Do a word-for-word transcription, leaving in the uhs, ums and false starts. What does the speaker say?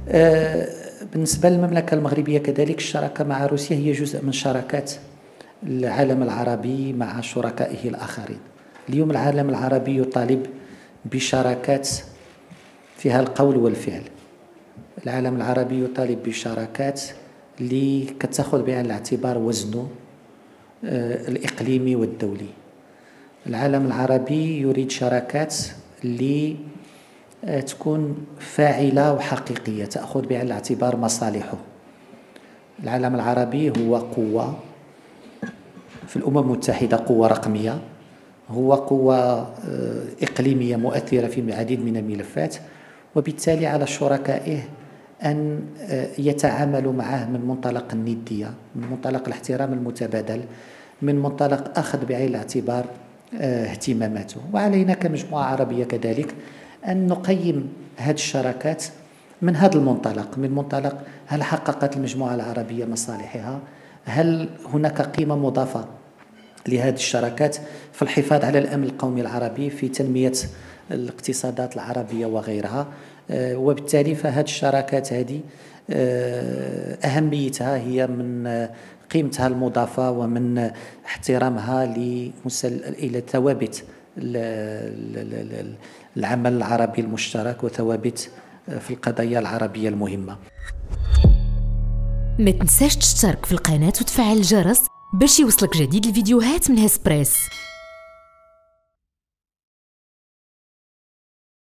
بالنسبة للمملكة المغربية كذلك، الشراكة مع روسيا هي جزء من شراكات العالم العربي مع شركائه الآخرين. اليوم العالم العربي يطالب بشراكات فيها القول والفعل. العالم العربي يطالب بشراكات اللي كتاخذ بعين الاعتبار وزنه الإقليمي والدولي. العالم العربي يريد شراكات اللي تكون فاعلة وحقيقية، تأخذ بعين الاعتبار مصالحه. العالم العربي هو قوة في الأمم المتحدة، قوة رقمية، هو قوة إقليمية مؤثرة في العديد من الملفات، وبالتالي على شركائه أن يتعاملوا معه من منطلق الندية، من منطلق الاحترام المتبادل، من منطلق أخذ بعين الاعتبار اهتماماته. وعلينا كمجموعة عربية كذلك أن نقيم هذه الشراكات من هذا المنطلق، من منطلق هل حققت المجموعة العربية مصالحها؟ هل هناك قيمة مضافة لهذه الشراكات في الحفاظ على الأمن القومي العربي، في تنمية الاقتصادات العربية وغيرها؟ وبالتالي فهذه الشراكات هذه أهميتها هي من قيمتها المضافة ومن احترامها إلى ثوابت العمل العربي المشترك وثوابت في القضايا العربية المهمة. ما تنساش تشترك في القناة وتفعل الجرس باش يوصلك جديد الفيديوهات من هسبريس.